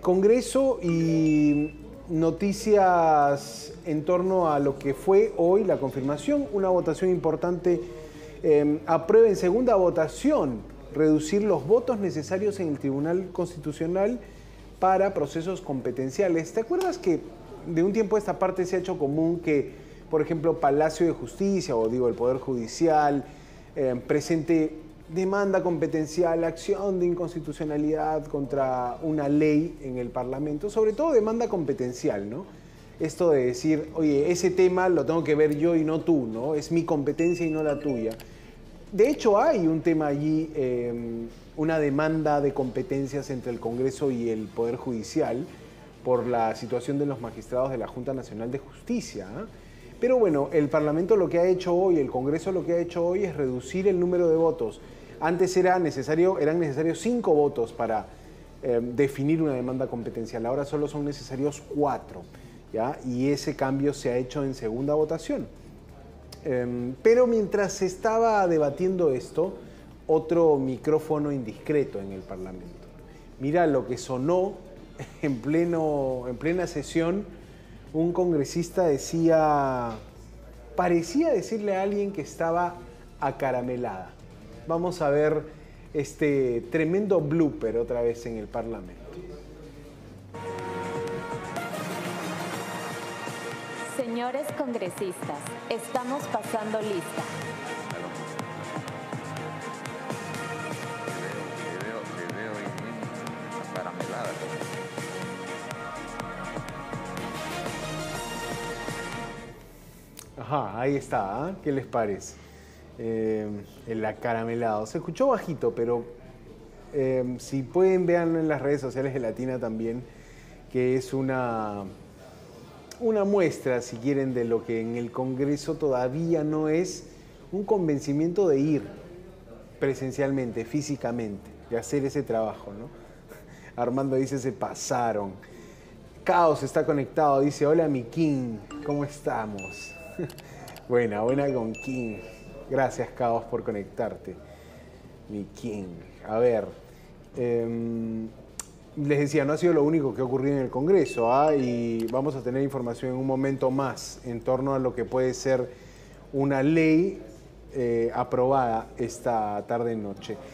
Congreso y noticias en torno a lo que fue hoy la confirmación, una votación importante. Aprueba en segunda votación reducir los votos necesarios en el Tribunal Constitucional para procesos competenciales. ¿Te acuerdas que de un tiempo a esta parte se ha hecho común que, por ejemplo, Palacio de Justicia, o digo el Poder Judicial, presente demanda competencial, acción de inconstitucionalidad contra una ley en el Parlamento, sobre todo demanda competencial, ¿no? Esto de decir, oye, ese tema lo tengo que ver yo y no tú, ¿no? Es mi competencia y no la tuya. De hecho, hay un tema allí, una demanda de competencias entre el Congreso y el Poder Judicial por la situación de los magistrados de la Junta Nacional de Justicia, ¿eh? Pero bueno, el Parlamento lo que ha hecho hoy, el Congreso lo que ha hecho hoy es reducir el número de votos. Antes eran necesarios 5 votos para definir una demanda competencial, ahora solo son necesarios 4, ¿ya? Y ese cambio se ha hecho en segunda votación. Pero mientras se estaba debatiendo esto, otro micrófono indiscreto en el Parlamento. Mira lo que sonó en plena sesión. Un congresista parecía decirle a alguien que estaba acaramelada. Vamos a ver este tremendo blooper otra vez en el Parlamento. Señores congresistas, estamos pasando lista. Le veo acaramelada. Ajá, ahí está, ¿eh? ¿Qué les parece? El acaramelado. Se escuchó bajito, pero si pueden, vean en las redes sociales de Latina también, que es una muestra, si quieren, de lo que en el Congreso todavía no es un convencimiento de ir presencialmente, físicamente, de hacer ese trabajo, ¿no? Armando dice, se pasaron. Caos está conectado, dice, hola mi King, ¿cómo estamos? Buena con King. Gracias, Caos, por conectarte. Mi King. A ver, les decía, no ha sido lo único que ha ocurrido en el Congreso, ¿ah? Y vamos a tener información en un momento más en torno a lo que puede ser una ley aprobada esta tarde-noche.